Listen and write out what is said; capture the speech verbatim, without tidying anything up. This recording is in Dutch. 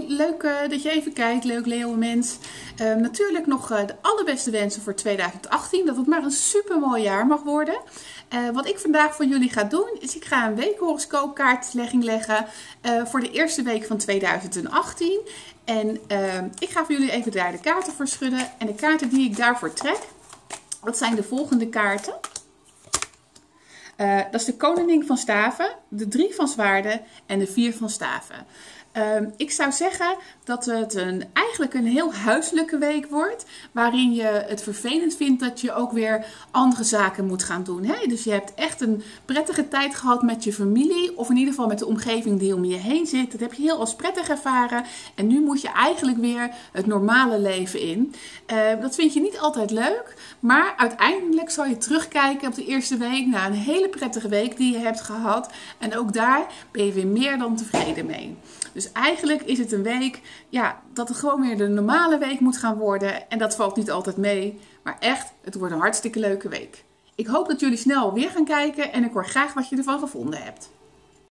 Hoi, leuk uh, dat je even kijkt, leuk leeuwenmens. Uh, natuurlijk nog uh, de allerbeste wensen voor tweeduizend achttien, dat het maar een super mooi jaar mag worden. Uh, wat ik vandaag voor jullie ga doen, is ik ga een weekhoroscoopkaartlegging leggen uh, voor de eerste week van tweeduizend achttien. En uh, ik ga voor jullie even daar de kaarten voor schudden. En de kaarten die ik daarvoor trek, dat zijn de volgende kaarten. Uh, dat is de koningin van staven, de drie van zwaarden en de vier van staven. Uh, ik zou zeggen dat het een, eigenlijk een heel huiselijke week wordt. Waarin je het vervelend vindt dat je ook weer andere zaken moet gaan doen. Hè? Dus je hebt echt een prettige tijd gehad met je familie. Of in ieder geval met de omgeving die om je heen zit. Dat heb je heel als prettig ervaren. En nu moet je eigenlijk weer het normale leven in. Uh, dat vind je niet altijd leuk. Maar uiteindelijk zal je terugkijken op de eerste week naar een hele prettige week die je hebt gehad. En ook daar ben je weer meer dan tevreden mee. Dus eigenlijk is het een week, ja, dat het gewoon weer de normale week moet gaan worden. En dat valt niet altijd mee. Maar echt, het wordt een hartstikke leuke week. Ik hoop dat jullie snel weer gaan kijken en ik hoor graag wat je ervan gevonden hebt.